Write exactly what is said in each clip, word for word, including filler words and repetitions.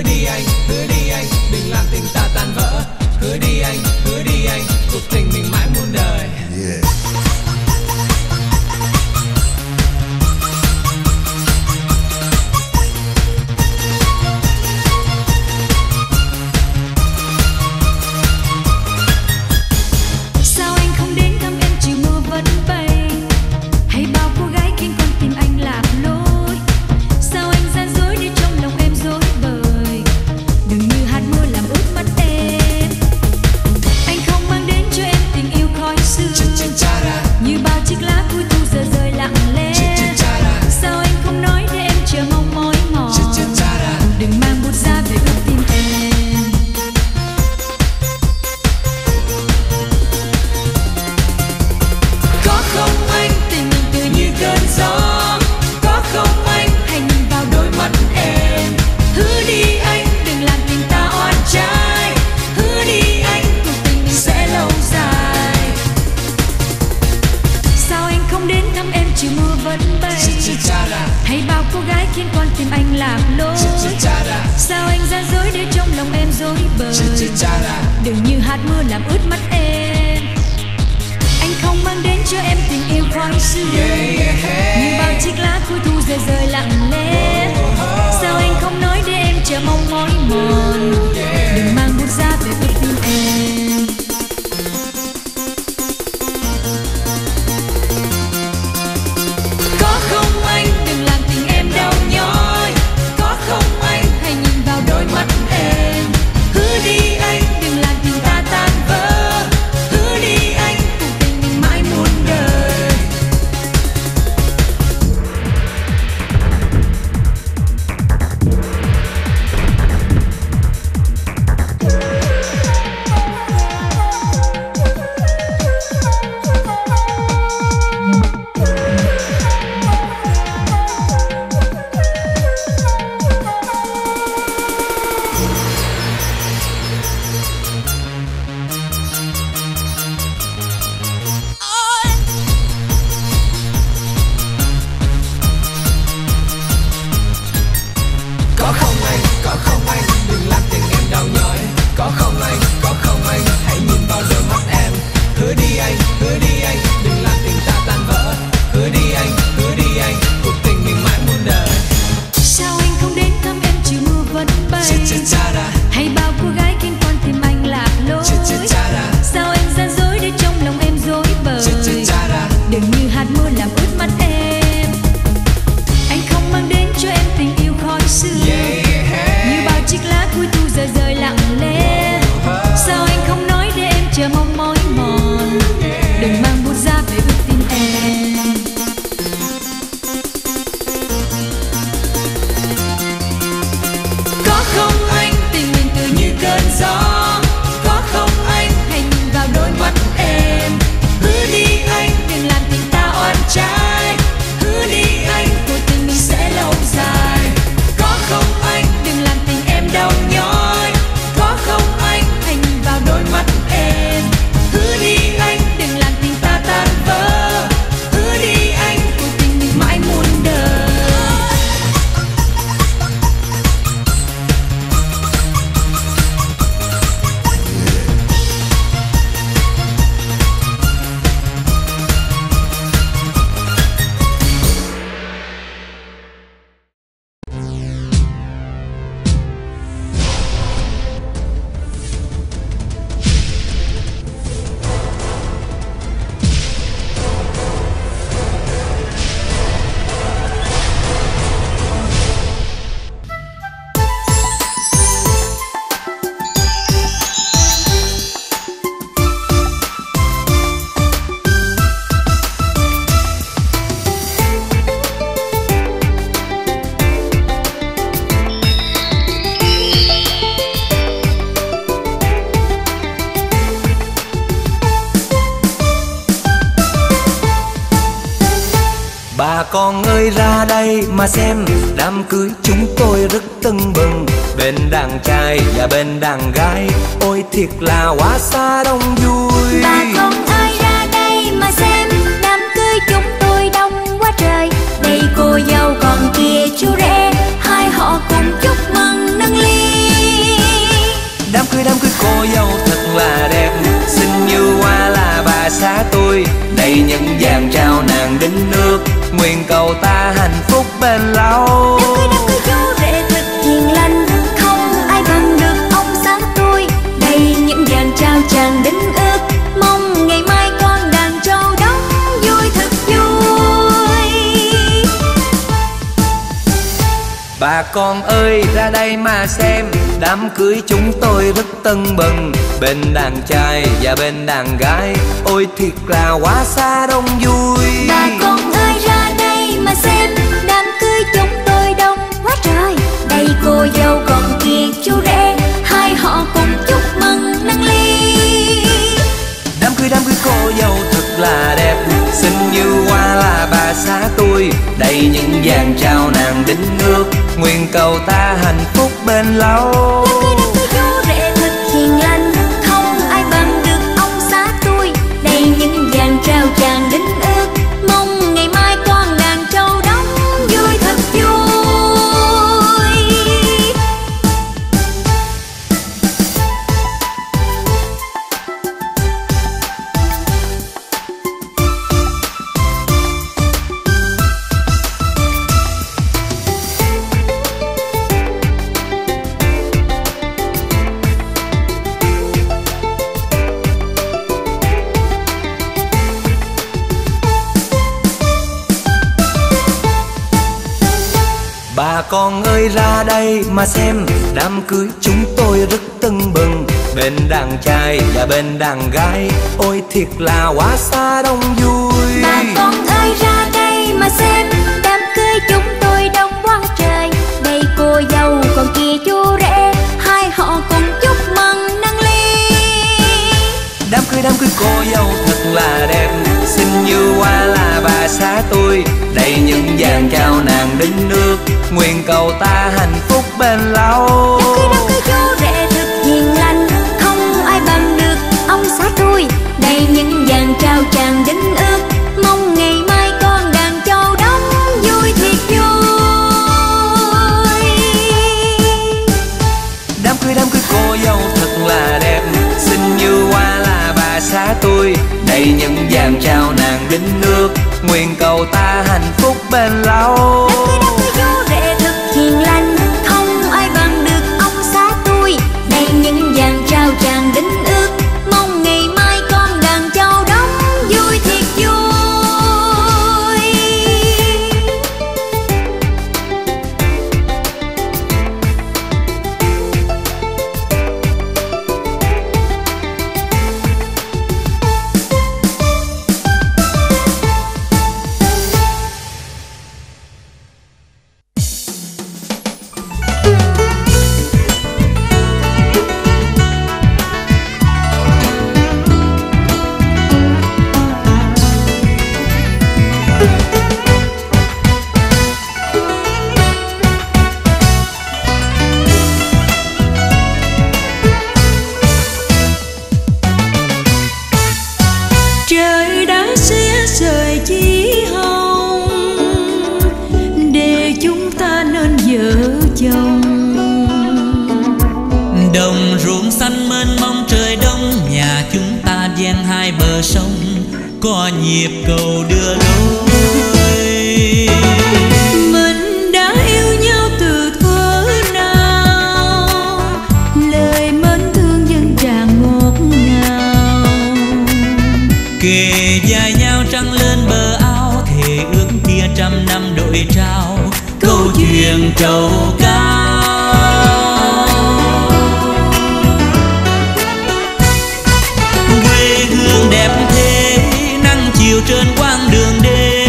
đi anh, hứa đi anh, đừng làm tình ta tan vỡ. Hứa đi anh, hứa đi anh, cuộc tình mình mãi muôn đời. Yeah. Hay bao cô gái khiến con tim anh lạc lối. Sao anh gian dối để trong lòng em rối bời. Đừng như hạt mưa làm ướt mắt em. Anh không mang đến cho em tình yêu khói sương. Như bao chiếc lá cuối thu rơi rơi lặng lẽ. Sao anh không nói để em chờ mong mỏi mòn. Đừng mang bút ra về với tim em. Có không anh đừng làm tình em đau nhói. Có không anh hãy nhìn vào đôi mắt em. Hứa đi anh đừng làm tình ta tan vỡ. Hứa đi anh cuộc tình mình mãi muôn đời. Hay bao cô gái khiến con tim anh lạc lối. Sao anh gian dối để trong lòng em rối bời. Đừng như hạt mưa làm ướt mắt em. Anh không mang đến cho em tình yêu khói sương. Như bao chiếc lá cuối thu rơi rơi lặng lẽ. Sao anh không nói để em chờ mong mỏi mòn. Đừng mang bút ra về với tim em. Có không anh tình mình từ như cơn gió. Có không anh hãy nhìn vào đôi mắt em. Hứa đi anh đừng làm tình ta oan trái. Hứa đi anh cuộc tình mình sẽ lâu dài. Có không anh đừng làm tình em đau nhói. Có không anh hãy nhìn vào đôi mắt em. Hứa đi anh đừng làm tình ta tan vỡ. Hứa đi anh cuộc tình mình mãi muôn đời. Bà con ơi ra đây mà xem, đám cưới chúng tôi rất tưng bừng. Bên đàn trai và bên đàn gái, ôi thiệt là quá xa đông vui. Bà con ơi ra đây mà xem, đám cưới chúng tôi đông quá trời. Đây cô dâu còn kia chú rể, hai họ cùng chúc mừng nâng ly. con ơi ra đây mà xem, đám cưới chúng tôi rất tưng bừng, bên đàn trai và bên đàn gái, ôi thiệt là quá xa đông vui. Bà con ơi ra đây mà xem, đám cưới chúng tôi đông quá trời. Đây cô dâu còn kia chú rể, hai họ cùng chúc mừng nâng ly. Đám cưới đám cưới cô dâu thật là đẹp, xinh như hoa là bà xã tôi. Đây những vàng trao nàng đính ước, nguyện cầu ta hạnh phúc bền lâu. Đám cưới đám cưới chú rể thật hiền lành, không ai bằng được ông xã tôi. Đây những vàng trao chàng đính ước, mong ngày mai con đàn trâu đóng vui thật vui. Bà con ơi ra đây mà xem, đám cưới chúng tôi rất tưng bừng, bên đàn trai và bên đàn gái, ôi thiệt là quá xa đông vui. Bà con ơi ra đây mà xem, đám cưới chúng tôi đông quá trời. Đây cô dâu còn kia chú rể, hai họ cùng chúc mừng nâng ly. Đám cưới đám cưới cô dâu thật là đẹp, xinh như hoa là bà xã tôi. Đây những vàng trao nàng đính ước, nguyện cầu ta hạnh phúc bền lâu. Đám cưới đám cưới chú rể thật hiền lành, không ai bằng được ông xã tôi. Đây những vàng trao chàng đính ước, mong ngày mai con đàn trâu đóng vui thiệt vui. Đám cưới đám cưới cô dâu thật là đẹp, xinh như hoa là bà xã tôi. Đây những vàng trao nàng đính ước, nguyện cầu ta hạnh phúc bền lâu. Đám cưới đám cưới chú rể thật hiền lành, không ai bằng được ông xã tôi. Đây những vàng trao chàng đính ước, mong ngày mai con đàn trâu đóng vui thiệt vui. Trời đã xé rời chí hồng, để chúng ta nên vợ chồng. Đồng ruộng xanh mênh mông trời đông, nhà chúng ta ven hai bờ sông, có nhịp cầu đưa lối. Mình đã yêu nhau từ thuở nào, lời mến thương dân tràn ngọt ngào. Kề vai nhau trăng lên bờ áo, thề ước kia trăm năm đội trao, câu chuyện trầu cao. Quê hương đẹp thế, nắng chiều trên quãng đường đê,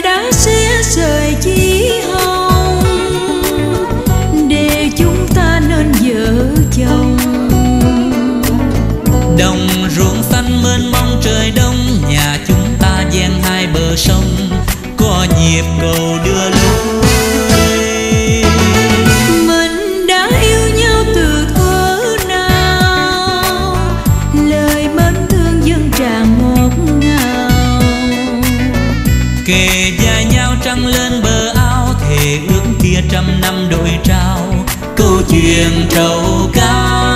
trời đã xé rời chí hồng, để chúng ta nên vợ chồng. Đồng ruộng xanh mênh mông trời đông, nhà chúng ta ven hai bờ sông, có nhịp cầu đưa lối. Mình đã yêu nhau từ thuở nào, lời mến thương dâng tràn ngọt ngào. Kề vai nhau trăng lên bờ ao, thề ước kia trăm năm đôi trao, câu chuyện trầu cao.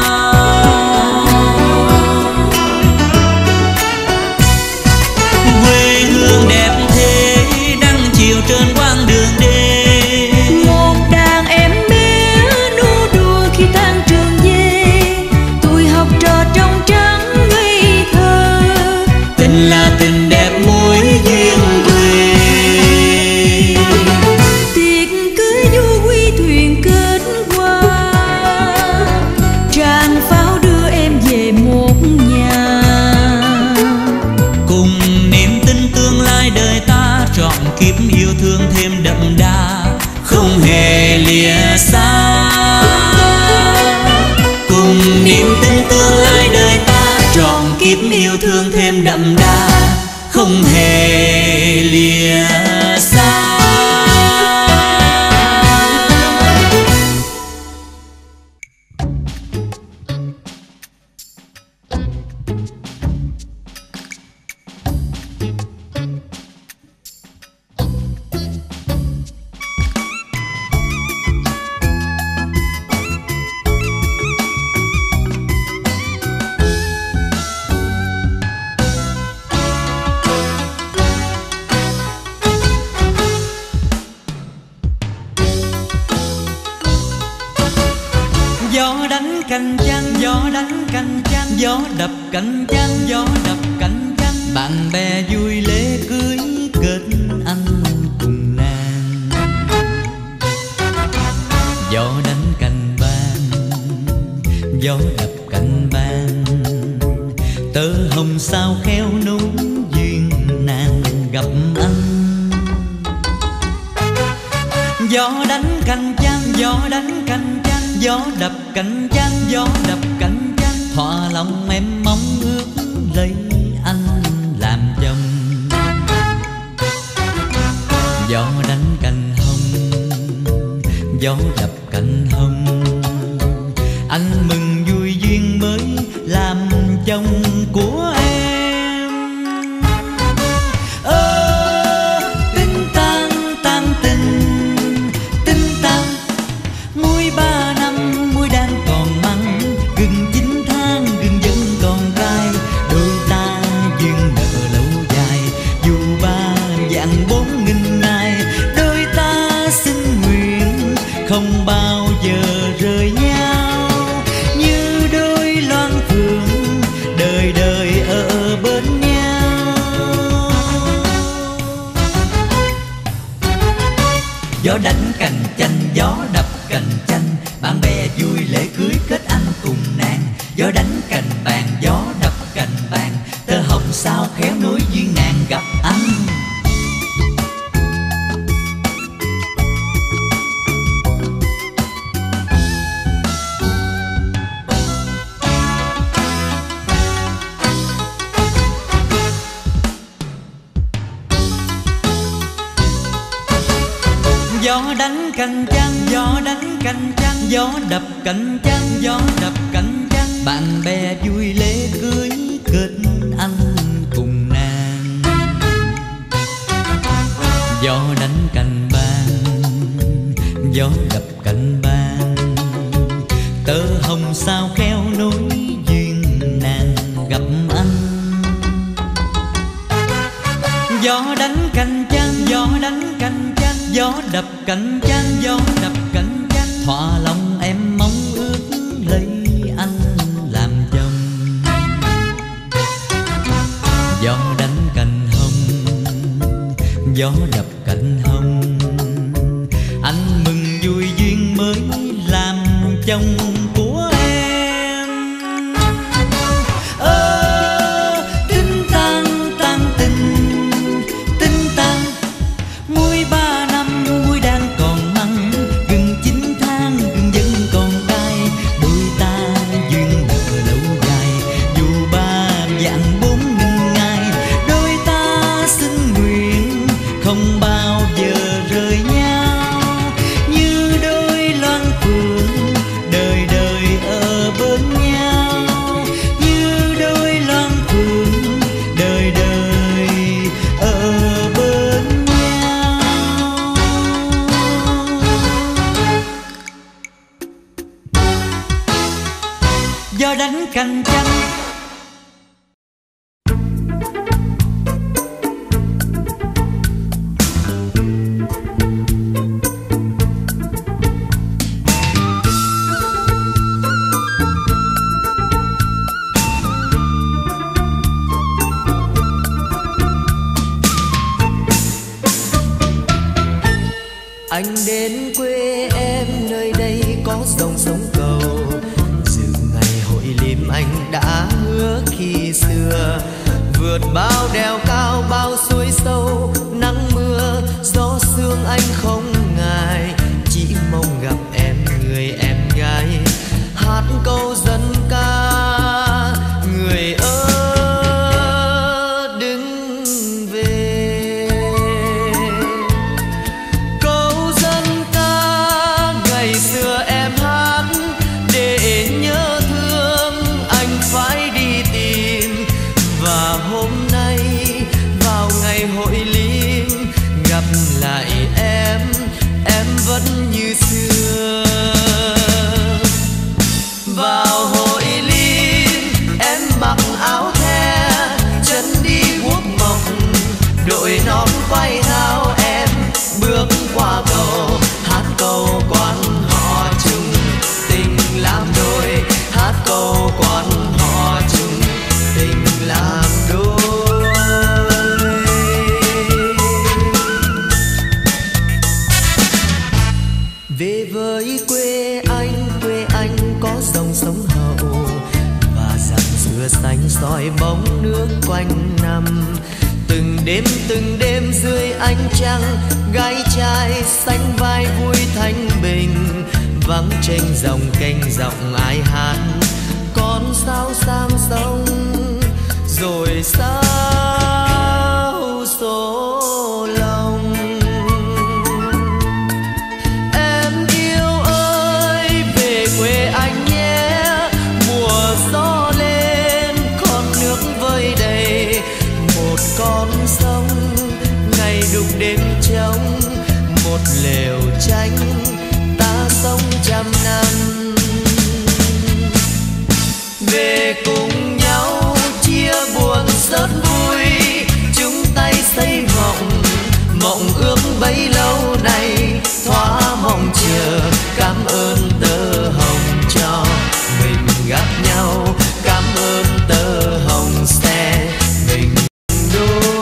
Quê hương đẹp thế đăng chiều trên quãng đường đê, Một đàn em bé nô đùa khi tan trường về, tuổi học trò trong trắng ngây thơ. tình là tình đẹp mối duyên quê. Tiệc cưới du quy thuyền kết qua, tràng pháo đưa em về một nhà. Cùng niềm tin tương lai đời ta, trọn kiếp yêu thương thêm đậm đà, không hề lìa xa. Cùng niềm tin tương lai đời ta, trọn kiếp yêu thương thêm đậm đà, không hề lìa xa. Gió đánh cành chanh, gió đánh cành chanh, gió đập cành chanh, gió đập cành chanh. Bạn bè vui lễ cưới kết anh cùng nàng. Gió đánh cành ban, gió đập cành ban, tơ hồng sao khéo nối duyên nàng gặp anh. Gió đánh cành chanh, gió đánh cành chanh, gió đập cành chanh, gió đập cành chanh. Thỏa lòng em mong ước lấy anh làm chồng. Gió đánh cành hồng, gió đập cành hồng, anh mừng vui duyên mới làm chồng của em. Ơ tinh tan tan tình, tinh tan muối ba năm muối đang còn mặn, gừng chín tháng gừng vẫn còn cay. Đôi ta duyên nợ lâu dài, dù ba vạn bốn nghìn ngày. Đôi ta xin nguyện không bao giờ rời nhau, như đôi loan phượng đời đời ở bên nhau. Gió đánh cành chanh, gió đập cành chanh, bạn bè vui lễ cưới kết anh cùng nàng. Gió đánh cành bàn, gió đập cành bàn, tơ hồng sao khéo nối duyên nàng gặp anh. Gió đánh cành chanh, gió đánh cành chanh, gió đập cành chanh, gió đập cành chanh. Bạn bè vui lễ cưới kết anh cùng nàng. Gió đánh cành ban, gió đập cành ban, tơ hồng sao khéo nối duyên nàng gặp anh. Gió đánh cành chanh, gió đánh cành chanh, gió đập cành chanh, gió đập cành chanh. Thỏa lòng em mong ước lấy anh làm chồng. Gió đánh cành hồng, gió đập cành hồng, anh mừng vui duyên mới làm chồng của em. Ơ tinh tan tan tình, tinh tan bao giờ rời nhau, như đôi loan phượng đời đời ở bên nhau, như đôi loan phượng đời đời ở bên nhau. Gió đánh cành chanh anh đến quê em, nơi đây có dòng sông cầu, dự ngày hội liêm anh đã hứa khi xưa. Vượt bao đèo cao bao suối sâu, nắng mưa gió sương anh không ngại, chỉ mong gặp em người em gái, hát câu dân ca người ơi đừng về. Câu dân ca ngày xưa em hát để nhớ thương anh phải đi tìm, và hôm nay vào ngày hội liêm gặp lại em, em vẫn như xưa. Vào hội liêm em mặc áo the, chân đi guốc mộc, đội nón quay thao em bước qua cầu, hát câu quan họ chung tình làm đôi, hát câu quan họ chung tình làm đôi. Về với quê anh, quê anh có dòng sông Hậu và dặn dừa xanh soi bóng nước quanh năm. Từng đêm từng đêm dưới ánh trăng, gái trai sánh vai vui thanh bình, vắng trên dòng kênh giọng ai hát con sao sang sông rồi sao số lòng. Em yêu ơi về quê anh nhé, mùa gió lên con nước vơi đầy, một con sông ngày đục đêm trống, một lều tranh ta sống trăm năm. Về cùng nhau chia buồn rất vui, chúng tay xây mộng, mộng ước bấy lâu nay thoa mong chờ. Cảm ơn tơ hồng cho mình gặp nhau, cảm ơn tơ hồng xe mình đôi.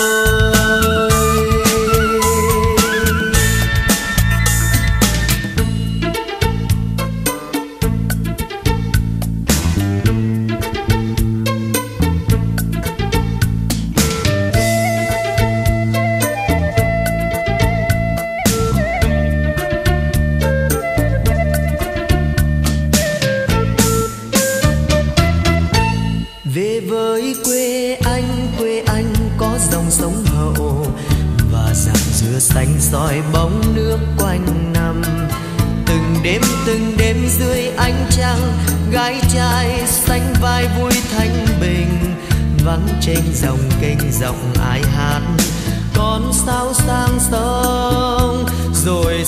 Về với quê anh, quê anh có dòng sông Hậu và dặn dừa xanh soi bóng nước quanh năm. Từng đêm từng đêm dưới ánh trăng, gái trai sánh vai vui thanh bình, vắng trên dòng kênh giọng ai hát con sao sang sông rồi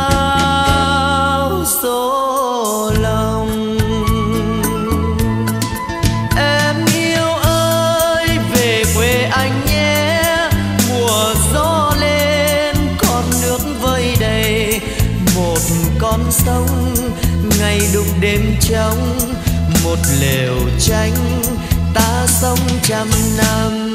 sao số lòng. Em yêu ơi về quê anh nhé, mùa gió lên con nước vơi đầy, một con sông ngày đục đêm trống, một lều tranh ta sống trăm năm.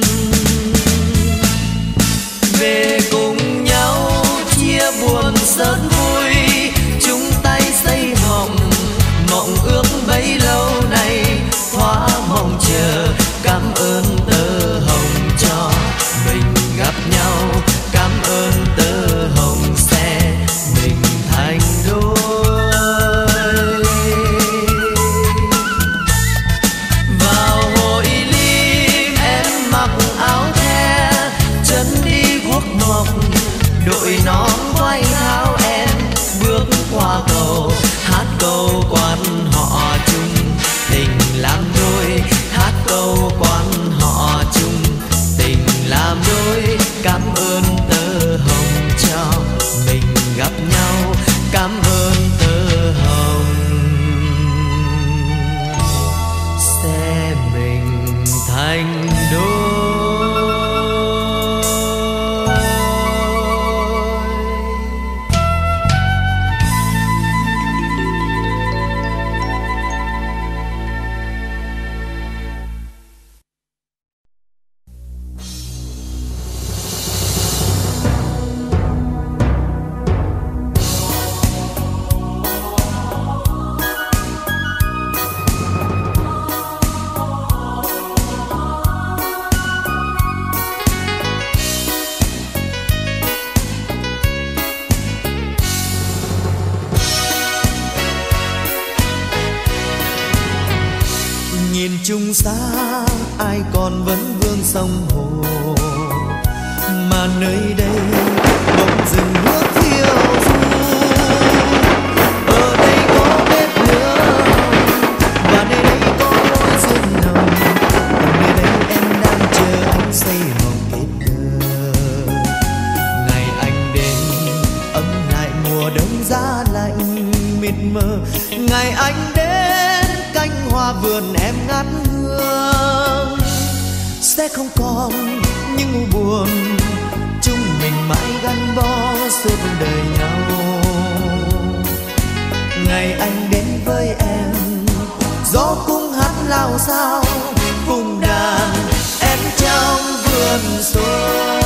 Về cùng nhau chia buồn rất vui, chúng tay xây mộng, mộng ước bấy lâu nay thoa mong chờ. Cảm ơn tơ hồng cho mình gặp nhau, cảm ơn tơ hồng sẽ mình thành đôi. Vào hội liêm em mặc áo the, chân đi guốc mộc, chung xa ai còn vẫn vương sông hồ, mà nơi đây bỗng dừng bước phiêu du. Ở đây có bếp lửa và nơi đây có môi duyên nồng, nơi đây em đang chờ anh xây mộng kết thơ. Ngày anh đến ấm lại mùa đông giá lạnh mịt mờ, ngày anh đến cánh hoa vườn em ngát hương. Sẽ không còn những u buồn, chúng mình mãi gắn bó suốt đời nhau. Ngày anh đến với em, gió cũng hát lao sao cùng đàn em trong vườn xuân.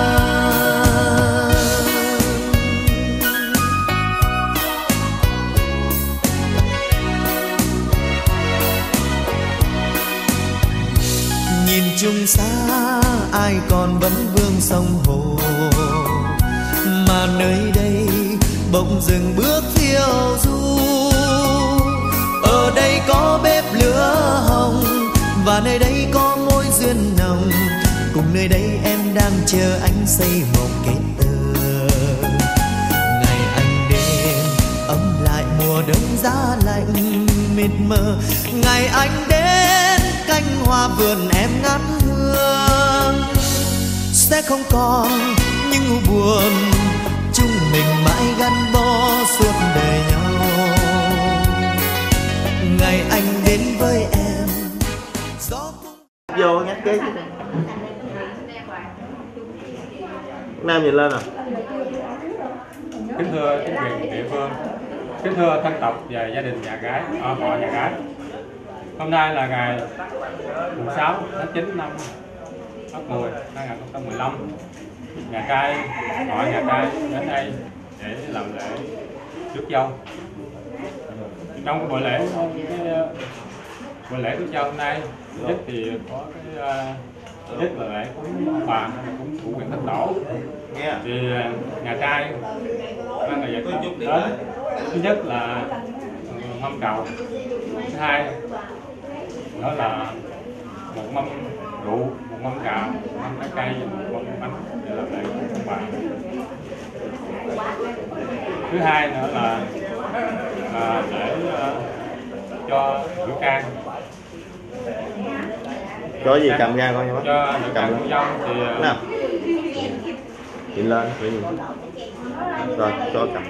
Nhìn chung xa ai còn vẫn vương sông hồ, mà nơi đây bỗng dừng bước phiêu du. Ở đây có bếp lửa hồng và nơi đây có môi duyên nồng, cùng nơi đây em đang chờ anh xây mộng kết tơ. Ngày anh đến ấm lại mùa đông giá lạnh mịt mờ, ngày anh đến cánh hoa vườn em ngát hương. Sẽ không còn những u buồn, chúng mình mãi gắn bó suốt đời nhau. Ngày anh đến với em, gió cũng vô nhắc kế chứ. Nam nhìn lên à. Kính thưa chính quyền địa phương, kính thưa thân tộc và gia đình nhà gái, ở họ nhà gái. Hôm nay là ngày mùng sáu tháng chín năm Ất Mùi hai nghìn không trăm mười lăm. Nhà trai, họ nhà trai đến đây để làm lễ rước dâu. Trong cái buổi lễ, cái buổi lễ rước dâu hôm nay, nhất thì có cái uh, nhất là lễ cúng ông bà, cúng cụ quyền thất tổ. Thì uh, nhà trai mang người dạy đến. Thứ nhất là mâm cầu, thứ hai đó là một mâm rượu, một mâm gạo, một mâm trái cây và một mâm bánh để làm lễ cúng ông bà. Thứ hai nữa là à, để uh, cho nữ can. Có gì cầm ra coi nha bác. Cho nữ can của dâu thì nào nhìn lên nhìn. Rồi cho cầm.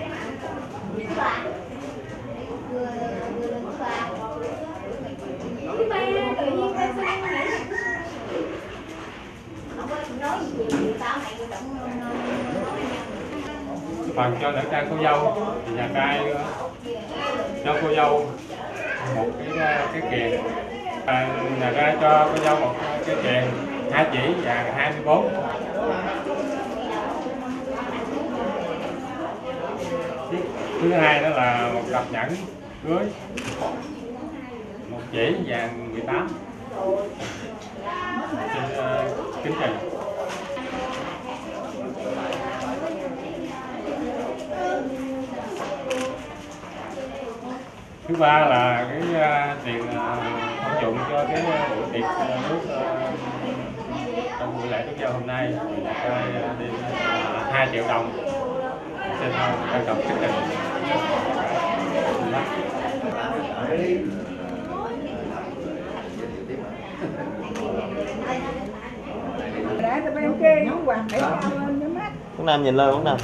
Phần cho nữ trang cô dâu thì nhà trai cho cô dâu một cái cái kèn, à, nhà trai cho cô dâu một cái kèn hai chỉ vàng hai mươi bốn. Thứ hai đó là một cặp nhẫn cưới một chỉ vàng mười tám. Xin uh, kính trình. Thứ ba là cái uh, tiền uh, hỗ dụng cho cái buổi tiệc uh, nước uh, trong buổi lễ rước dâu hôm nay uh, đi uh, hai triệu đồng. Xin uh, trân trọng kính trình. Bác Nam nhìn lên bác Nam.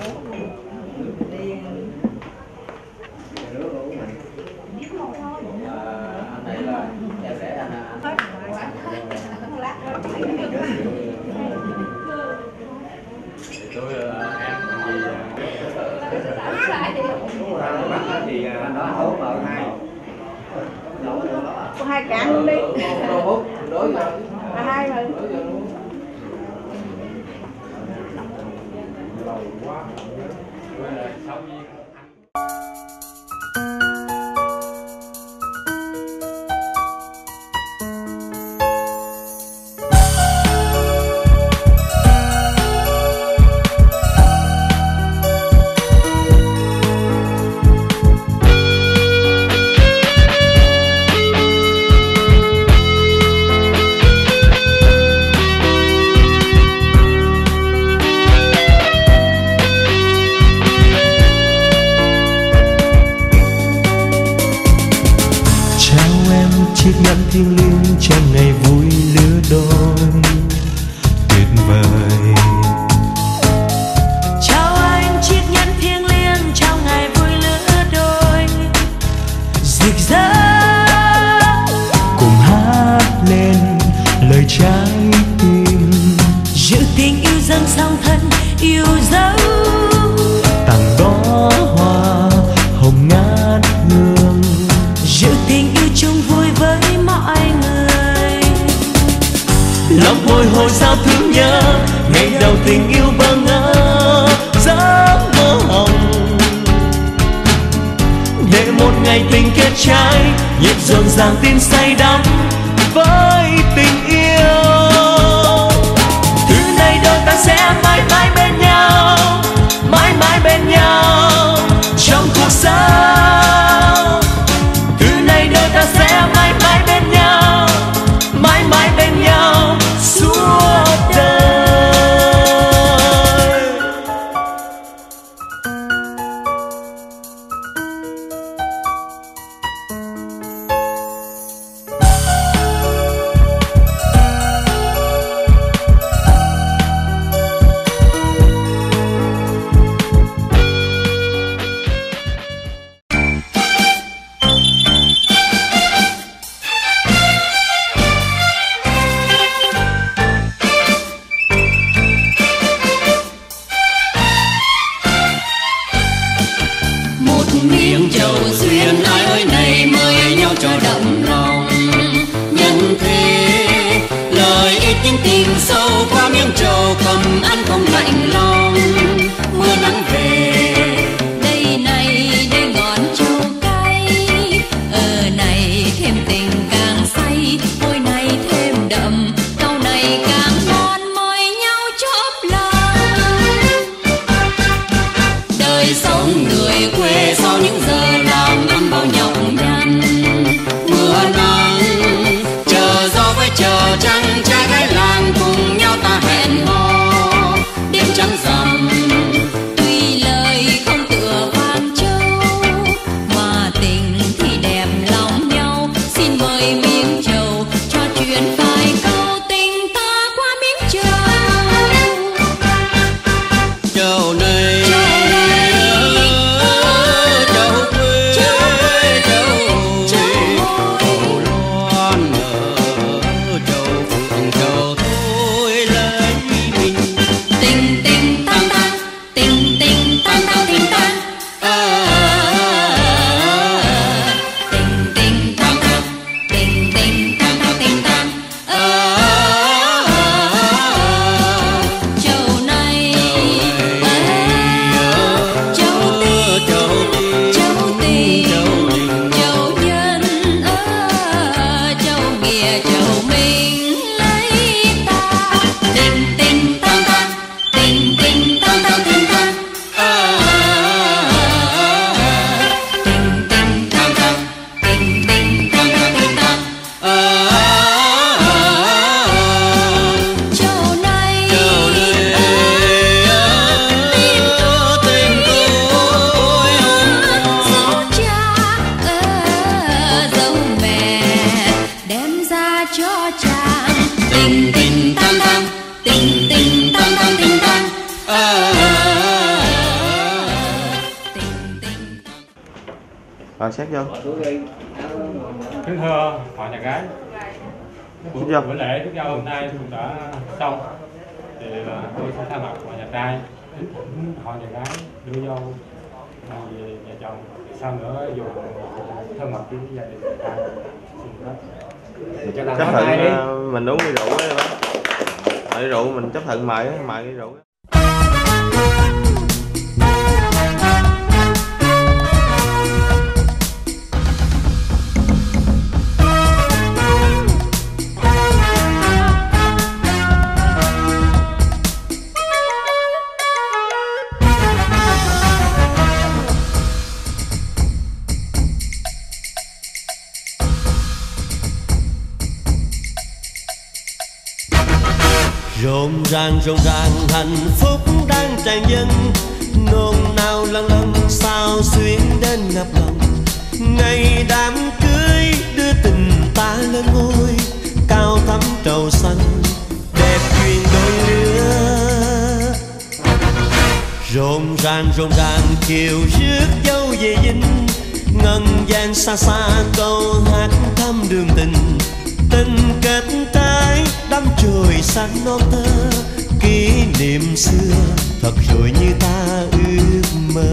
Tôi em thì nó hỗ trợ hai có hai cạn luôn đi à, hai rồi thiêng liêng trong ngày vui lứa đôi tuyệt vời. Chào anh chiếc nhẫn thiêng liêng trong ngày vui lứa đôi rực rỡ, cùng hát lên lời trái tim, giữ tình yêu dâng song thân yêu dấu, tặng đó hoa hồng ngát hương, giữ tình yêu chung vui với mọi người. lòng bồi hồi sao thương nhớ ngày đầu tình yêu bơ ngỡ giấc mơ hồng, để một ngày tình kết trái nhịp rộn ràng tin say đắm với tình yêu. Từ nay đôi ta sẽ mãi mãi bên nhau, mãi mãi bên nhau trong cuộc sống. Từ nay đôi ta sẽ mãi mãi bên nhau, mãi mãi bên nhau suốt đời. Miếng trầu duyên ai ơi này mời nhau cho đậm lòng nhân thế, lời ít nhưng tình sâu qua miếng trầu cầm ăn không lạnh lòng. Mưa nắng về đây này đây ngọn trầu cay, ở này thêm tình càng say, môi này thêm đậm câu này càng ngon, mời nhau chóp lòng. Đời sống người quê sau những giờ làm ăn bao nhọc nhằn, mưa nắng chờ gió với chờ trăng, trai gái làng cùng nhau ta hẹn hò đêm trăng rằm. Tuy lời không tựa Vàng Châu mà tình thì đẹp lòng nhau, xin mời miếng trầu cho chuyện vài câu tình ta qua miếng trầu. Trầu này Rồi xét vô. Kính thưa họ nhà gái, buổi, buổi lễ tiếp giao hôm nay cũng đã xong, thì là tôi sẽ thay mặt họ nhà trai kính thỉnh họ nhà gái đưa vô về nhà chồng, sau nữa dùng thân mật với gia đình nhà trai. Xin phép. Chấp thuận mình uống ly rượu đấy bác. Ly rượu mình chấp thuận mời mời ly rượu. Rộn ràng rộn ràng hạnh phúc đang tràn dâng, nôn nao lâng lâng sao xuyến đến ngập lòng. Ngày đám cưới đưa tình ta lên lên ngôi, cao thắm trầu xanh đẹp duyên đôi lứa. Rộn ràng rộn ràng chiều rước dâu về dinh, ngân vang xa xa câu hát thăm đường tình. Tình kết trái đắm trôi sáng non thơ, kỷ niệm xưa thật rồi như ta ước mơ.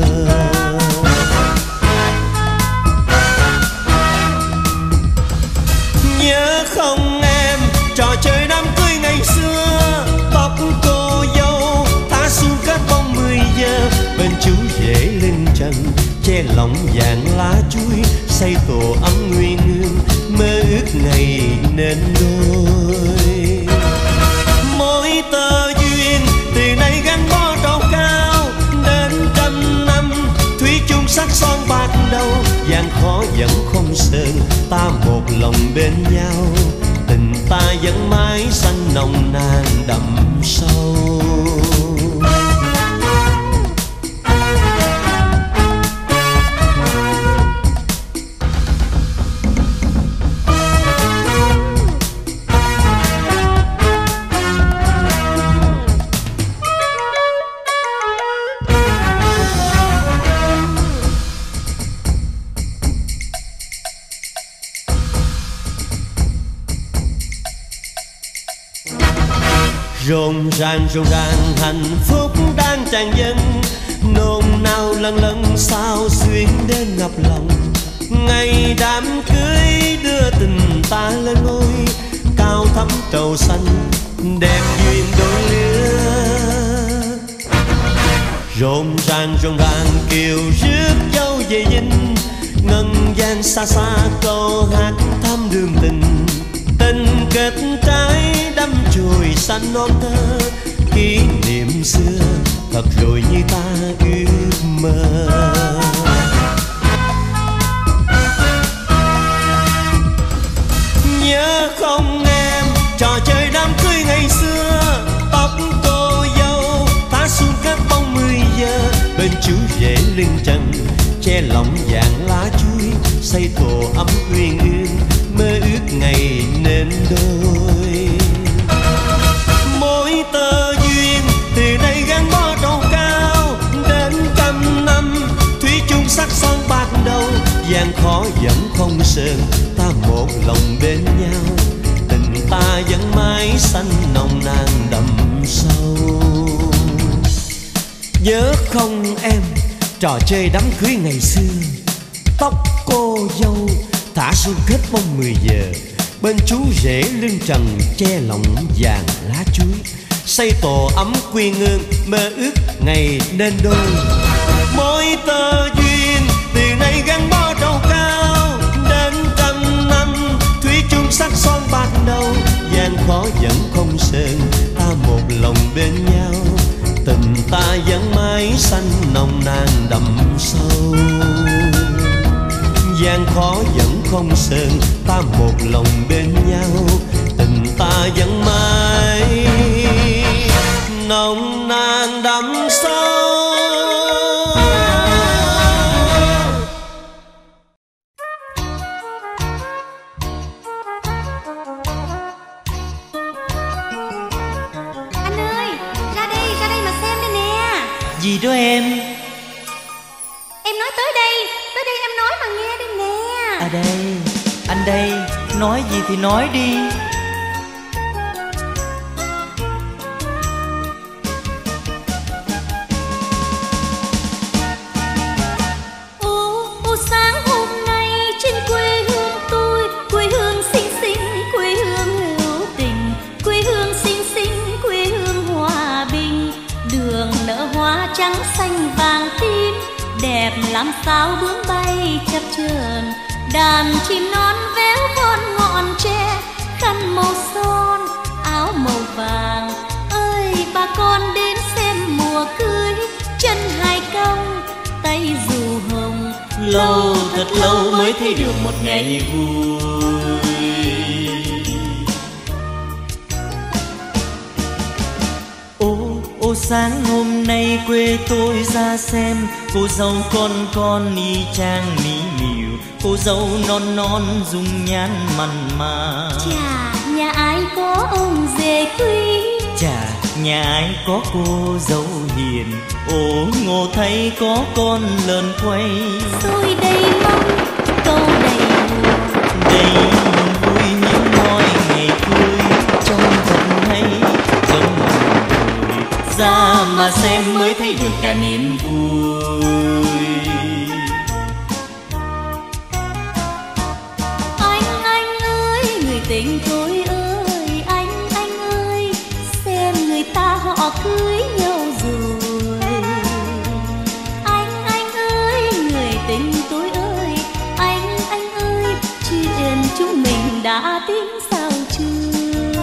Nhớ không em trò chơi đám cưới ngày xưa, tóc cô dâu thả xuống kết bóng mười giờ. Bên chú rể lên trần che lòng vàng lá chuối, xây tổ ấm nguyên hương mơ ước ngày nên đôi. Mỗi tơ duyên từ nay gắn bó trầu cao, đến trăm năm thủy chung sắc son bạc đầu. Gian khó vẫn không sơn, ta một lòng bên nhau, tình ta vẫn mãi xanh nồng nàn đậm sâu. Rộn ràng rộn ràng hạnh phúc đang tràn dâng, nôn nao lần lần sao xuyên đến ngập lòng. Ngày đám cưới đưa tình ta lên ngôi, cao thắm trầu xanh đẹp duyên đôi lứa. Rộn ràng rộn ràng kiều rước dâu về dinh, ngân vang xa xa câu hát thăm đường tình. Tình kết trái đắm chồi xanh non thơ, kỷ niệm xưa thật rồi như ta ước mơ. Nhớ không em trò chơi đám cưới ngày xưa, tóc cô dâu thả xuống kết bóng mười giờ. Bên chú rể lưng trần che lòng vàng lá chuối, xây tổ ấm uyên ương mơ ước ngày nên đôi. Mỗi tơ duyên từ đây gắn bó trầu cao, đến trăm năm thủy chung sắc son bạc đầu. Gian khó vẫn không sơn, ta một lòng bên nhau, tình ta vẫn mãi xanh nồng nàn đậm sâu. Nhớ không em trò chơi đám cưới ngày xưa, tóc cô dâu thả xuống kết bóng mười giờ. Bên chú rể lưng trần che lòng vàng lá chuối, xây tổ ấm quy ngương mơ ước ngày nên đôi. Mỗi tơ duyên từ nay gắn bó trầu cao, đến trăm năm thủy chung sắc son bạc đầu. Gian khó vẫn không sơn, ta một lòng bên nhau, tình ta vẫn mãi xanh nồng nàn đậm sâu. Gian khó vẫn không sơn, ta một lòng bên nhau, tình ta vẫn mãi nồng nàn đậm sâu. Anh ơi, ra đây, ra đây mà xem đây nè. Gì đó em? Em nói tới đây, tới đây em nói mà nghe đây nè. À đây, anh đây, nói gì thì nói đi. Ô, ô sáng hôm nay trên quê hương tôi, quê hương xinh xinh, quê hương hữu tình, quê hương xinh xinh, quê hương hòa bình. Đường nở hoa trắng xanh vàng tím, đẹp làm sao bướm bay chập chờn. Đàn chim non véo con ngọn tre, khăn màu son áo màu vàng. Ơi bà con đến xem mùa cưới, chân hai cong tay dù hồng. Lâu thật lâu mới thấy được một ngày vui. Ô ô sáng hôm nay quê tôi ra xem, cô dâu con con y chang mỹ miều. cô dâu non non dung nhan mặn mà. Chà, nhà ai có ông rể quý, Chà, nhà ai có cô dâu hiền, ồ ngộ thấy có con lợn quay. tôi đây mong câu đầy buồn, Đây niềm vui những nói ngày cưới, trong thật hay trong người ra mà xem mới thấy được cả niềm vui. anh anh ơi người tình tôi ơi, anh anh ơi xem người ta họ cưới nhau rồi. Anh anh ơi người tình tôi ơi, anh anh ơi chuyện chúng mình đã tính sao chưa?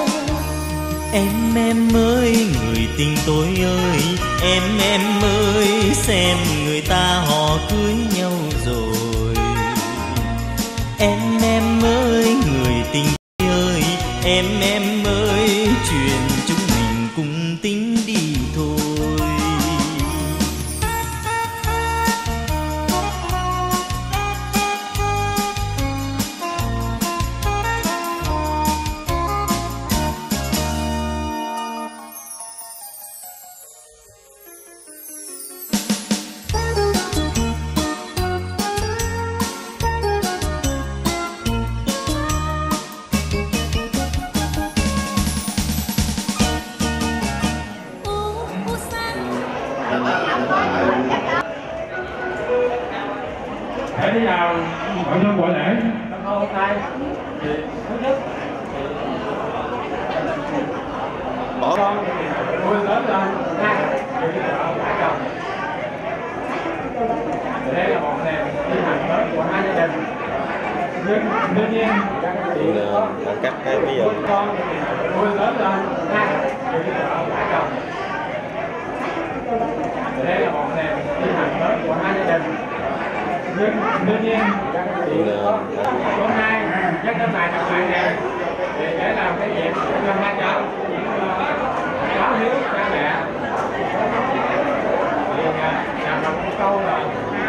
Em em ơi người tình tôi ơi, em em ơi xem người ta họ cưới nhau rồi. Em em ơi người tình tôi ơi, em em ơi chuyện chúng mình cùng tính đi thôi. Để đi nào mọi nhân buổi lễ hôm nay thì thứ nhất Bỏ con vui lớn lên hai chồng. Đây là một nền đi hành lớn của hai gia đình. Nhưng tuy nhiên thì là cách cái bây giờ con vui lớn lên hai chồng. Đây là một nền đi hành lớn của hai gia đình. Nhưng tuy nhiên thì là hôm nay chắc cái bài tập lại này thì để làm cái việc cho hai cháu báo hiếu cha mẹ thì làm một câu là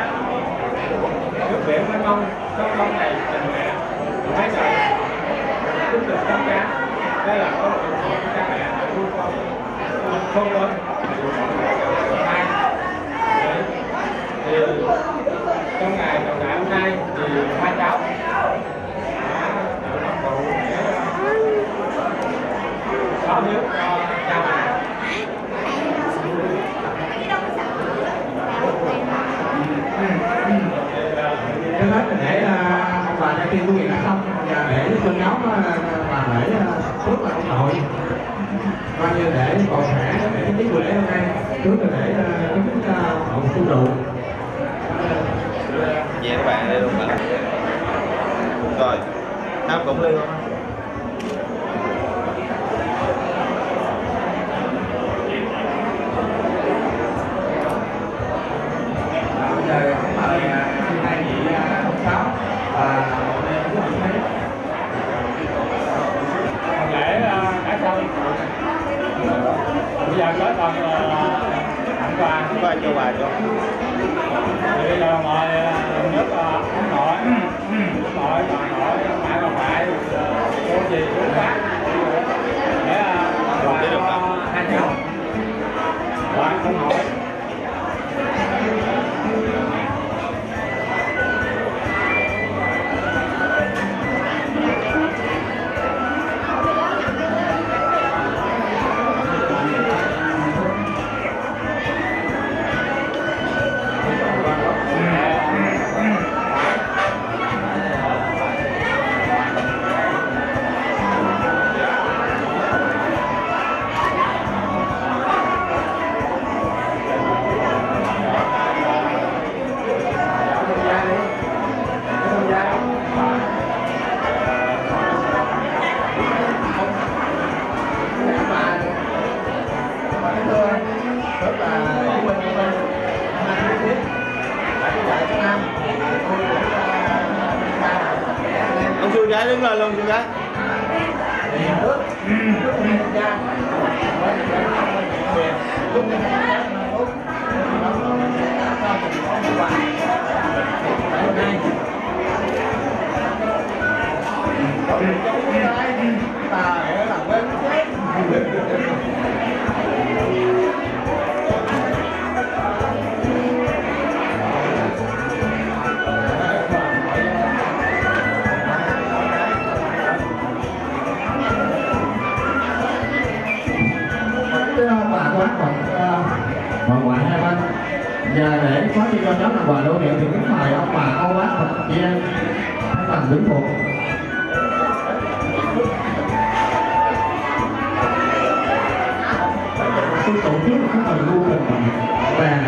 nước biển mênh mông trong con này tình mẹ thấy trời chúng được trong cá. Đây là câu chuyện của cha mẹ nuôi con không lớn hai thì trong ngày trọng đại hôm nay thì hai cháu báo hiếu cho cha mẹ. Trước hết là để ông bà cha tiên của Nguyệt đã xong và để cho nhóm bà lễ trước là ông nội coi như để còn khỏe để cái tiết buổi lễ hôm nay trước là để chúc cho ông tu trụ. về các bạn đây luôn bạn. Rồi Nam cũng đi không? Bây giờ mời hai vị ông Sáu và Lễ đã xong. Bây giờ có còn tặng quà. Có ai cho quà cho? Thì bây giờ mời nước ông nội, ông nội, bà nội, mẹ bà ngoại, cô dì, chú bác để quà cho hai cháu. Quà ông nội. Ông chú gái đứng lên luôn chú gái. Hôm nay Và để có đi cho cháu làm quà lưu niệm thì kính mời ông bà cô bác và chị em thân bằng quý phụ. Tôi tổ chức cái phần lưu niệm vàng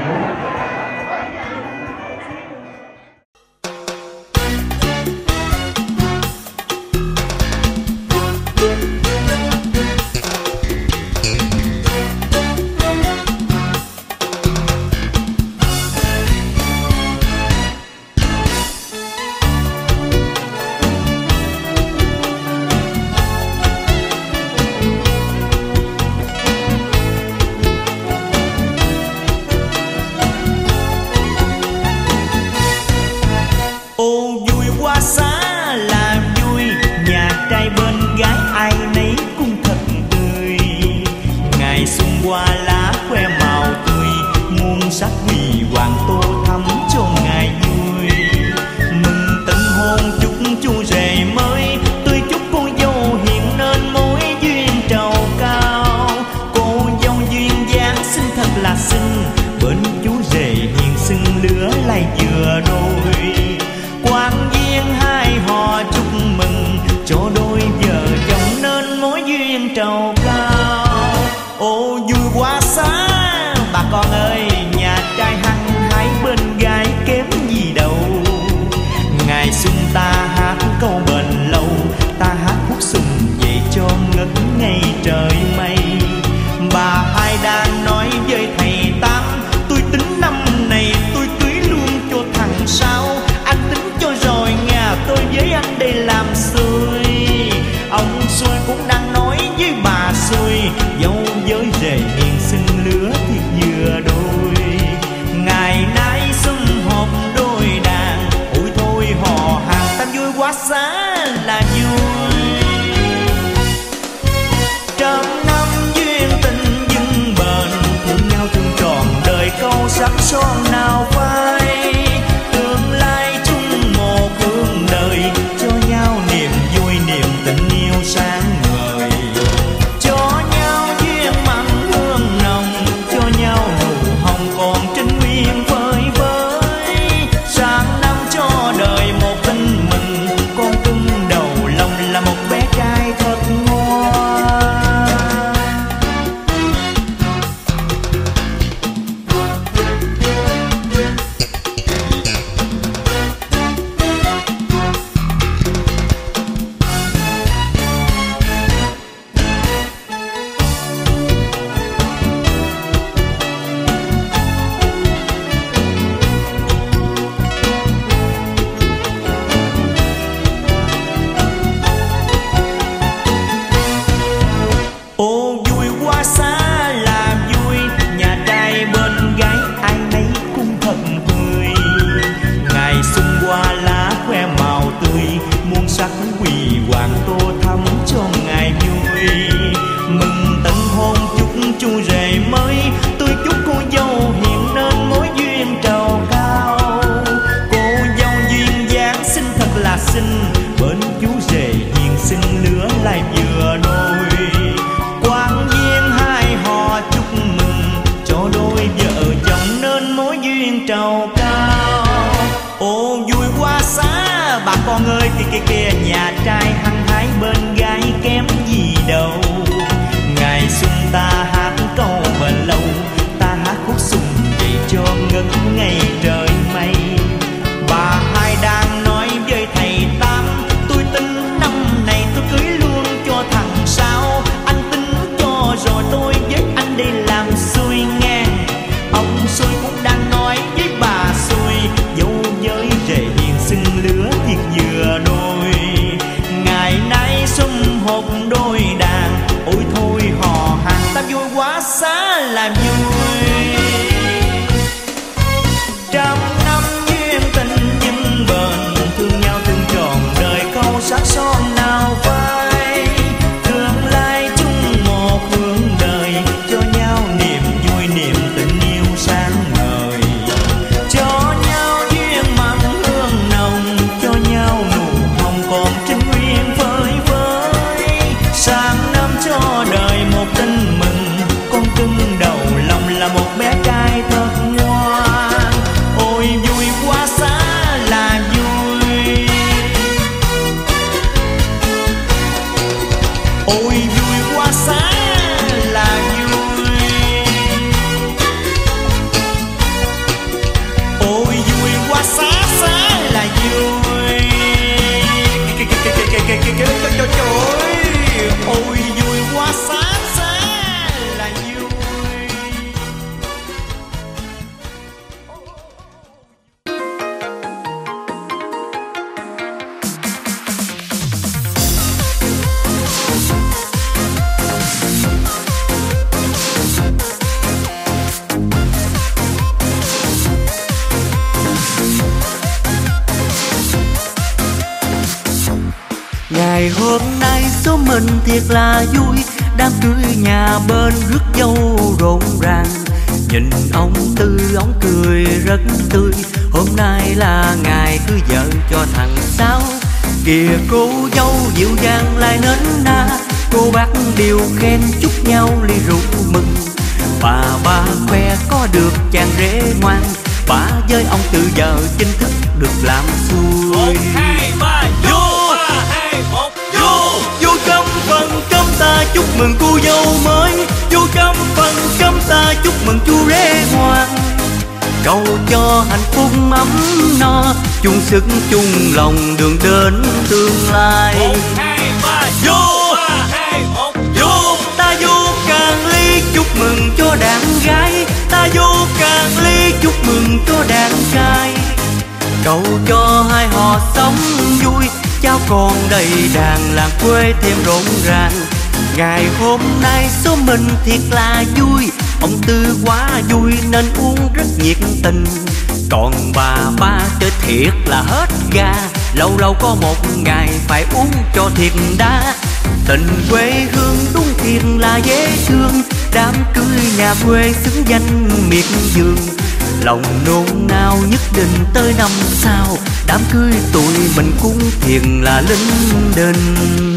kêu cho cho trội. Ôi vui quá xa xa là vui. Ngày hôm nay số mình thiệt là vui, đám cưới nhà bên rước dâu rộn ràng. Nhìn ông Tư ông cười rất tươi, hôm nay là ngày cưới vợ cho thằng Sáu. Kìa cô dâu dịu dàng lại nến na, cô bác đều khen chúc nhau ly rượu mừng. Bà ba khoe có được chàng rể ngoan, bà với ông Tư giờ chính thức được làm xuôi. Một hai ba vô, vô trong phần cơm ta chúc mừng cô dâu mới, vô trong phần cơm ta chúc mừng chú rể ngoan. Cầu cho hạnh phúc ấm no, chung sức chung lòng đường đến tương lai. một hai ba Vô, ba hai một vô, ta vô càng ly chúc mừng cho đàn gái, ta vô càng ly chúc mừng cho đàn trai. Cầu cho hai họ sống vui, cháu con đầy đàn làng quê thêm rộn ràng. Ngày hôm nay số mình thiệt là vui, ông Tư quá vui nên uống rất nhiệt tình. Còn bà ba chơi thiệt là hết ga, lâu lâu có một ngày phải uống cho thiệt đã. Tình quê hương đúng thiệt là dễ thương, đám cưới nhà quê xứng danh miệt vườn. Lòng nôn nao nhất định tới năm sau, đám cưới tụi mình cũng thiệt là linh đình.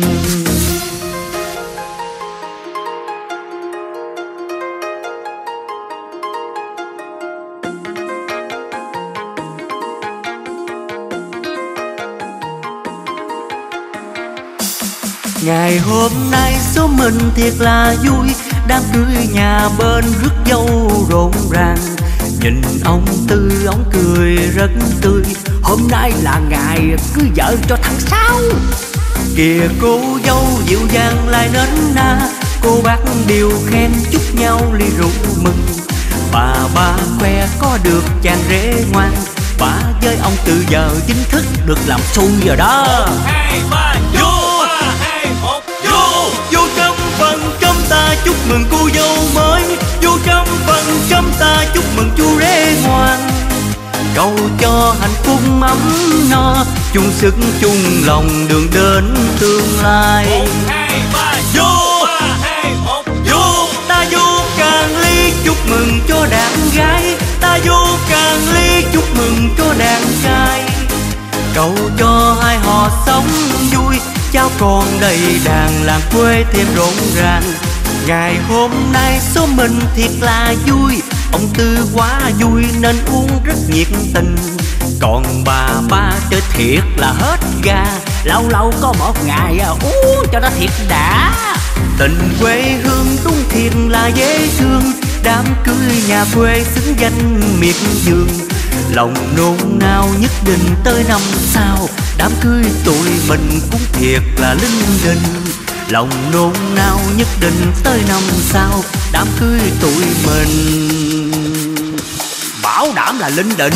Ngày hôm nay số mình thiệt là vui, đám cưới nhà bên rước dâu rộn ràng. Nhìn ông Tư ông cười rất tươi, hôm nay là ngày cưới vợ cho thằng Sáu. Kìa cô dâu dịu dàng lại nến na, cô bác đều khen chúc nhau ly rượu mừng. Bà ba khoe có được chàng rể ngoan, bà với ông Tư giờ chính thức được làm xuôi rồi đó. một hai ba Vô, ba hai một vô, vô trong phần cơm ta chúc mừng cô dâu mới, vô trong phần cơm ta chúc mừng chú rể ngoan. Cầu cho hạnh phúc ấm no, chung sức chung lòng đường đến tương lai. một hai ba Vô, ba hai một vô, ta vô càng ly chúc mừng cho đàn gái, ta vô càng ly chúc mừng cho đàn trai. Cầu cho hai họ sống vui, cháu con đầy đàn làng quê thêm rộn ràng. Ngày hôm nay số mình thiệt là vui, ông Tư quá vui nên uống rất nhiệt tình. Còn bà ba chơi thiệt là hết ga, lâu lâu có một ngày uống cho nó thiệt đã. Tình quê hương đúng thiệt là dễ thương, đám cưới nhà quê xứng danh miệt vườn. Lòng nôn nao nhất định tới năm sau, đám cưới tụi mình cũng thiệt là linh đình. Lòng nôn nao nhất định tới năm sau, đám cưới tụi mình bảo đảm là linh đình.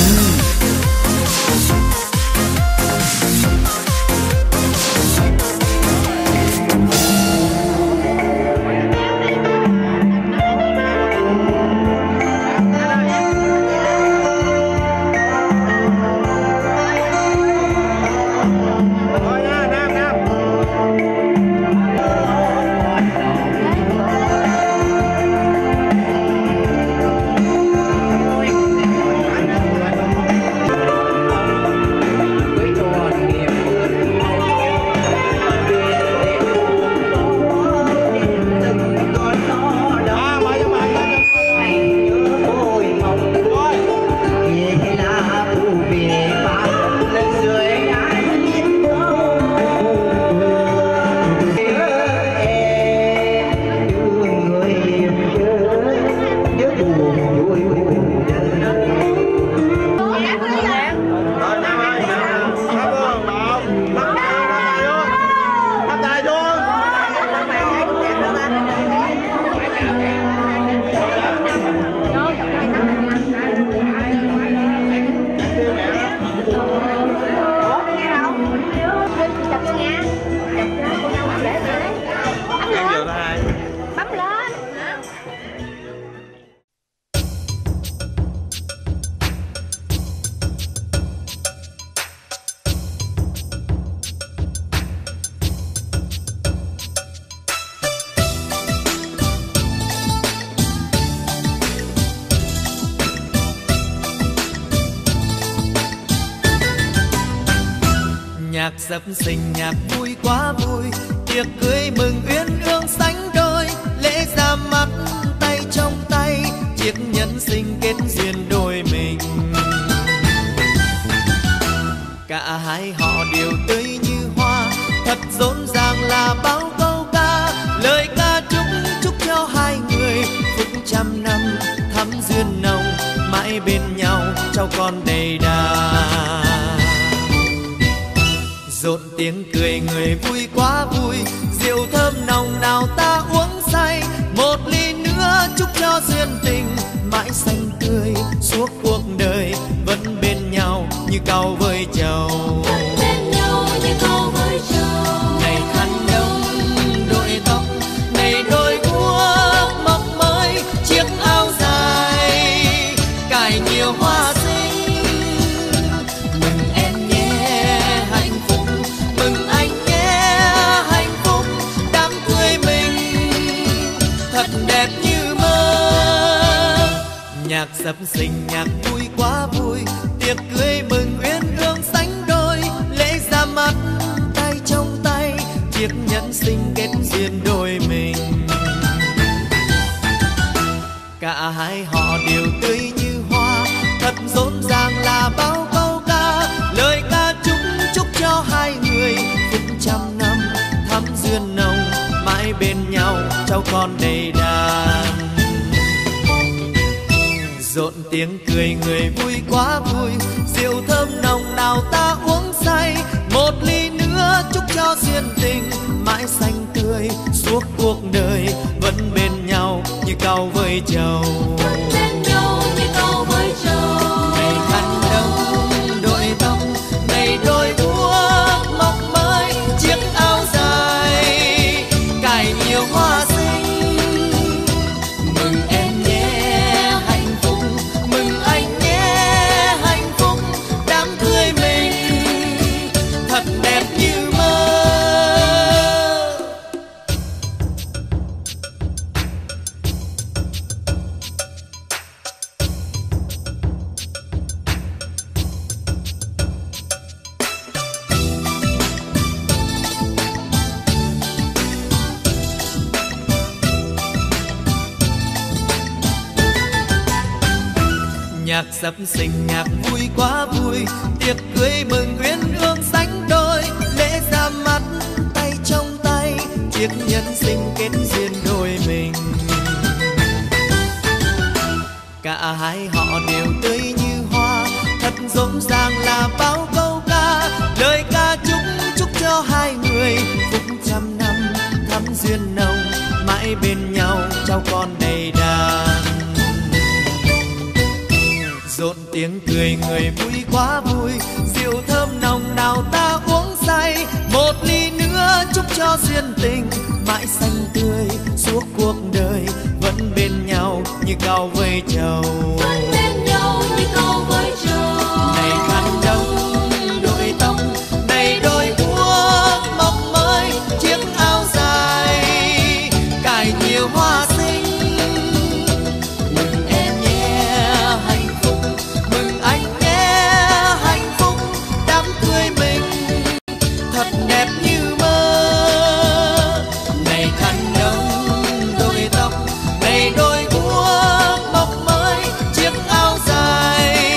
Nhạc sập sình nhạc vui quá vui, tiệc cưới mừng uyên ương sánh đôi, lễ ra mắt tay trong tay, chiếc nhẫn sinh kết duyên đôi mình. Cả hai họ đều tươi như hoa, thật rộn ràng là bao câu ca, lời ca chúc chúc cho hai người phúc trăm năm thắm duyên nồng, mãi bên nhau cháu con đầy đà. Rộn tiếng cười người vui quá vui, rượu thơm nồng nào ta uống say, một ly nữa chúc cho duyên tình mãi xanh tươi suốt cuộc đời, vẫn bên nhau như cau với trầu. Vẫn bên nhau như cau với trầu. Ngày khăn đông đội tóc, ngày đôi guốc mọc mới, chiếc áo dài cài nhiều hoa xinh. Mừng em nhé hạnh phúc, mừng anh nhé hạnh phúc, đám cưới mình thật đẹp như mơ. Nhạc sập sình nhạc vui quá vui, tiệc cưới mừng uyên ương sánh đôi, lễ ra mắt tay trong tay, chiếc nhẫn sinh kết duyên đôi mình. Cả hai họ đều tươi như hoa, thật rộn ràng là bao câu ca, lời ca chúc chúc cho hai người phúc trăm năm thắm duyên nồng, mãi bên nhau cháu con đầy đàn. Rộn tiếng cười người vui quá vui, rượu thơm nồng nào ta uống say, một ly nữa chúc cho duyên tình mãi xanh tươi suốt cuộc đời, vẫn bên nhau như cau với trầu. Vẫn bên nhau như cau với trầu. Ngày khăn đông đội tóc, ngày đôi guốc mọc mới, chiếc áo dài cài nhiều hoa xinh. Mừng em nhé hạnh phúc, mừng anh nhé hạnh phúc, đám cưới mình thật đẹp như mơ. Nhạc sập sình nhạc vui quá vui, tiệc cưới mừng uyên ương sánh đôi, lễ ra mắt tay trong tay, chiếc nhẫn sinh kết duyên đôi mình. Cả hai họ đều tươi như hoa, thật rộn ràng là bao câu ca, lời ca chúc chúc cho hai người phúc trăm năm thắm duyên nồng, mãi bên nhau cháu con đầy đàn. Rộn tiếng cười người vui quá vui, rượu thơm nồng nào ta uống say, một ly nữa chúc cho duyên tình mãi xanh tươi suốt cuộc đời, vẫn bên nhau như cau với trầu. Vẫn bên nhau như cau với trầu. Ngày khăn đông đội tóc, ngày đôi guốc mọc mới, chiếc áo dài cài nhiều hoa xinh. Mừng em nhé hạnh phúc, mừng anh nhé hạnh phúc, đám cưới mình thật đẹp như mơ. Ngày khăn đông đội tóc, ngày đôi guốc mọc mới, chiếc áo dài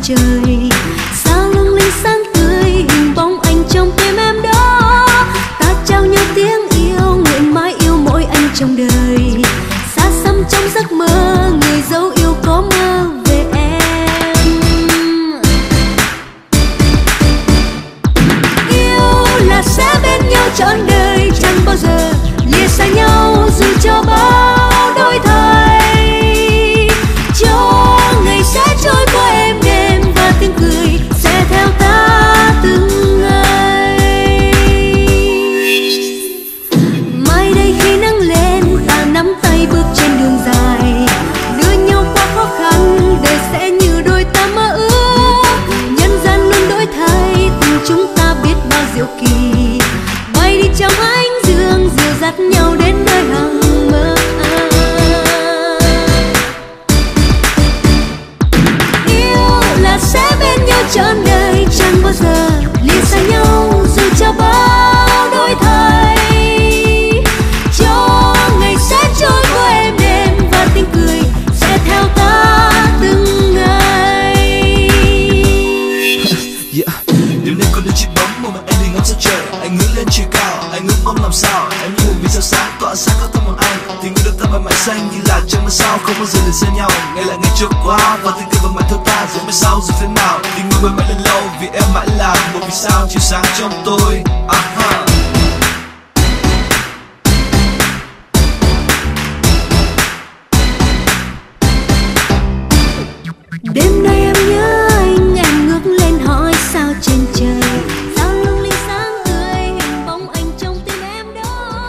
trời. Sao lung linh sáng tươi hình bóng anh trong tim em đó. Ta trao nhau tiếng yêu, nguyện mãi yêu mỗi anh trong đời. Xa xăm trong giấc mơ, người dấu yêu có mơ về em. Yêu là sẽ bên nhau trọn đời, chẳng bao giờ lìa xa nhau dù cho bao đổi thay. Cho ngày sẽ trôi qua êm đềm và tiếng cười sẽ theo ta từng ngày. Mai đây khi nắng lên, ta nắm tay bước trên đường dài, đưa nhau qua khó khăn, đời sẽ như đôi ta mơ ước. Nhân gian luôn đổi thay, tình chúng ta biết bao diệu kỳ. Bay đi trong ánh dương, dìu dắt nhau đến nơi hằng mơ. Yêu là sẽ bên nhau trọn đời, chẳng bao giờ lìa xa nhau dù cho bao đổi thay. Cho ngày sẽ trôi qua êm đềm và tiếng cười sẽ theo ta từng ngày. Yeah. Đêm nay con đưa chiếc bóng, một mặt anh thì ngắm sao trời. Anh ngước lên trời cao, anh ngước bóng làm sao. Em như một vì sao sáng tỏa sáng có tâm hồn anh. Tình yêu đôi ta mãi mãi xanh như là trong mưa sao, không bao giờ để xa nhau. Ngày lại ngày trôi qua và tiếng cười vẫn mãi theo ta. Rồi mai sau rồi thế nào, tình yêu mãi mãi lên lâu vì em mãi là một vì sao chiếu sáng trong tôi. Aha. Đêm nay em nhớ anh, em ngước lên hỏi sao trên trời. Sao lung linh sáng tươi hình bóng anh trong tim em đó.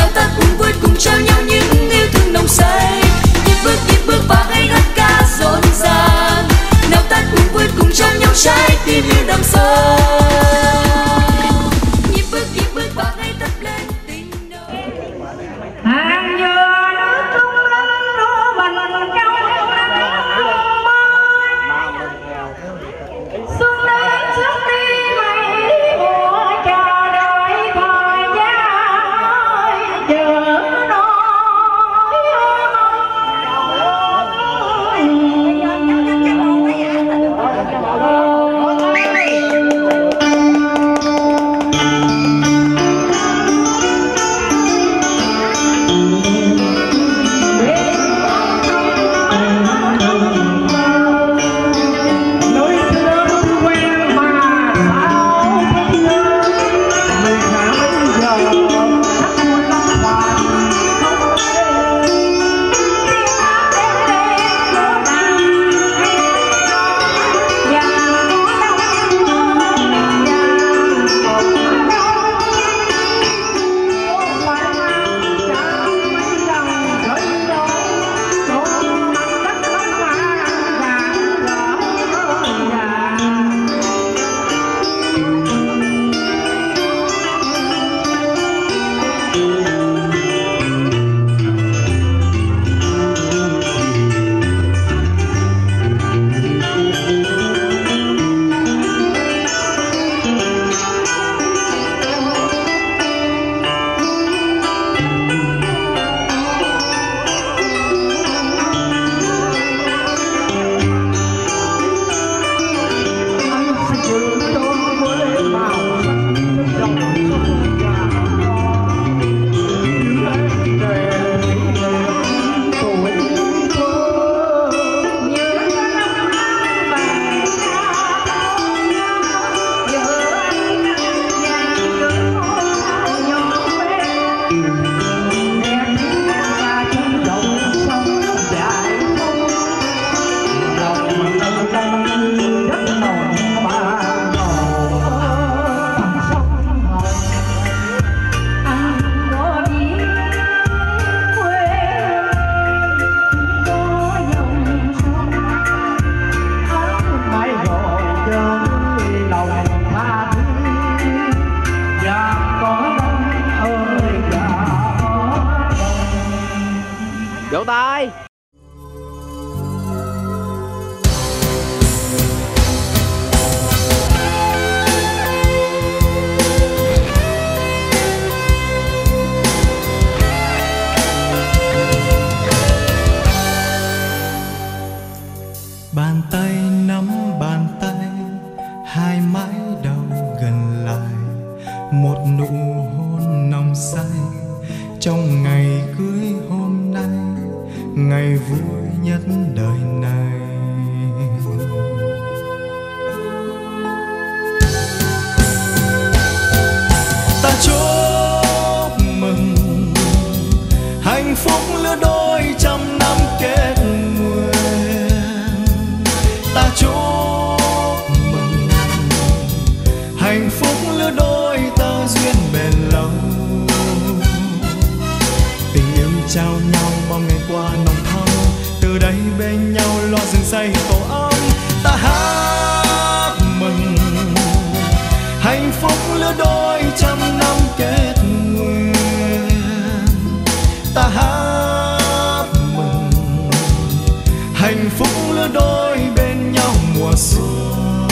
trao nhau những yêu thương nồng say, nhịp bước nhịp bước và hay hát ca rộn Vỗ tay. Bàn tay nắm bàn tay, hai mái đầu gần lại, một nụ hôn nồng say trong ngày cưới hôm nay, ngày vui nhất đời này. Ta chúc mừng hạnh phúc lứa đôi trăm năm kết nguyện. Ta chúc mừng hạnh phúc lứa đôi tơ duyên bền lâu. Tình yêu trao nhau bao ngày qua nồng thắm, từ đây bên nhau lo rừng xây tổ ấm. Ta hát mừng hạnh phúc lứa đôi trăm năm kết nguyện. Ta hát mừng hạnh phúc lứa đôi bên nhau mùa xuân.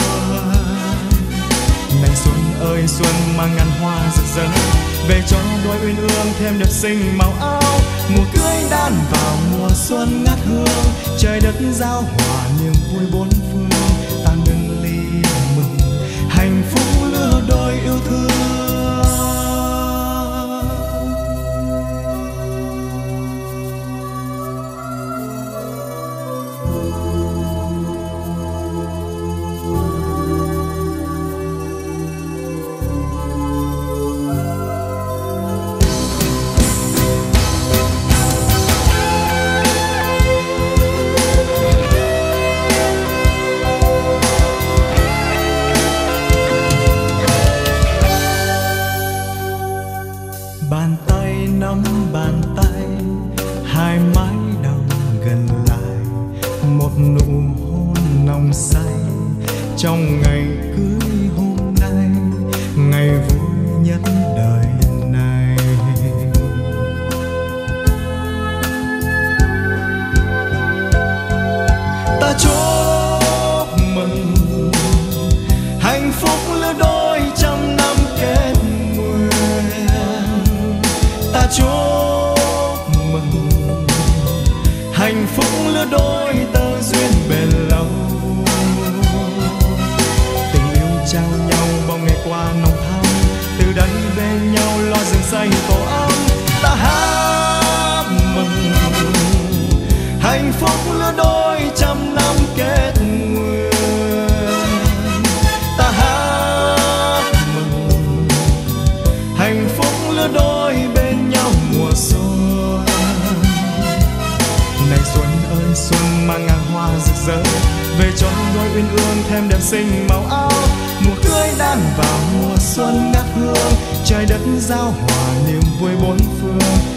Này xuân ơi xuân mang ngàn hoa rực rỡ, về cho đôi uyên ương thêm đẹp xinh màu áo. Mùa cưới đan vào mùa xuân ngát hương, trời đất giao hòa niềm vui bốn phương. Ta nâng ly mừng hạnh phúc lứa đôi yêu thương. Bàn tay nắm bàn tay, hai mái đầu gần lại, một nụ hôn nồng say trong ngày cưới hôm nay, ngày vui nhất đời này. Ta chúc mừng hạnh phúc lứa đôi trăm năm kết nguyện. Ta chúc mừng hạnh phúc lứa đôi tơ duyên bền lâu. Tình yêu trao nhau bao ngày qua nồng thắm, từ đây bên nhau lo rừng xanh tổ ấm. Ta hát mừng hạnh phúc lứa đôi trăm năm kết nguyện. Ta hát mừng hạnh phúc lứa đôi bên nhau mùa xuân. Này xuân ơi xuân mang ngàn hoa rực rỡ, về cho đôi uyên ương thêm đẹp xinh màu áo. Mùa cưới đan vào mùa xuân ngát hương, trời đất giao hòa niềm vui bốn phương.